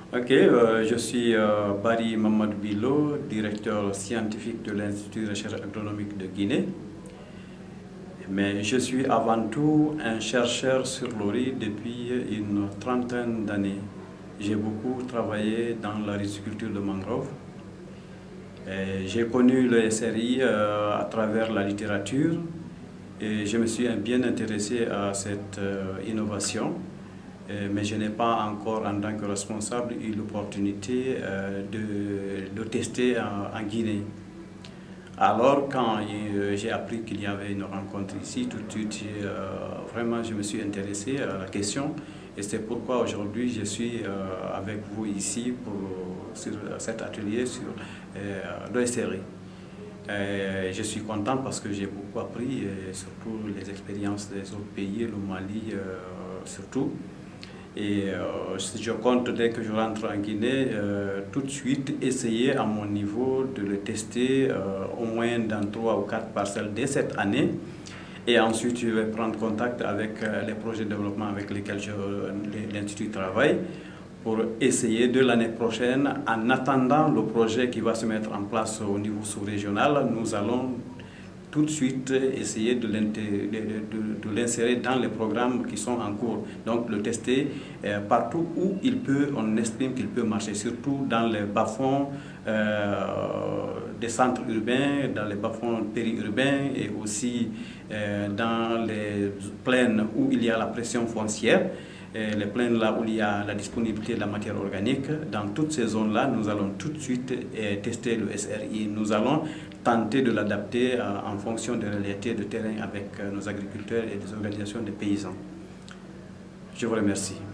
Ok, je suis Barry Mamadou Bilo, directeur scientifique de l'Institut de recherche agronomique de Guinée. Mais je suis avant tout un chercheur sur le riz depuis une trentaine d'années. J'ai beaucoup travaillé dans la riziculture de mangrove. J'ai connu le SRI à travers la littérature et je me suis bien intéressé à cette innovation. Mais je n'ai pas encore, en tant que responsable, eu l'opportunité de le tester en Guinée. Alors, quand j'ai appris qu'il y avait une rencontre ici, tout de suite, vraiment, je me suis intéressé à la question. Et c'est pourquoi aujourd'hui, je suis avec vous ici sur cet atelier sur l'OSRI. Je suis content parce que j'ai beaucoup appris, et surtout les expériences des autres pays, le Mali surtout. Et je compte, dès que je rentre en Guinée, tout de suite essayer à mon niveau de le tester au moins dans 3 ou 4 parcelles dès cette année. Et ensuite, je vais prendre contact avec les projets de développement avec lesquels l'Institut travaille pour essayer de l'année prochaine, en attendant le projet qui va se mettre en place au niveau sous-régional, nous allons tout de suite essayer de l'insérer dans les programmes qui sont en cours. Donc le tester partout où on estime qu'il peut marcher, surtout dans les bas-fonds des centres urbains, dans les bas-fonds périurbains et aussi dans les plaines où il y a la pression foncière. Les plaines là où il y a la disponibilité de la matière organique, dans toutes ces zones-là, nous allons tout de suite tester le SRI. Nous allons tenter de l'adapter en fonction des réalités de terrain avec nos agriculteurs et des organisations des paysans. Je vous remercie.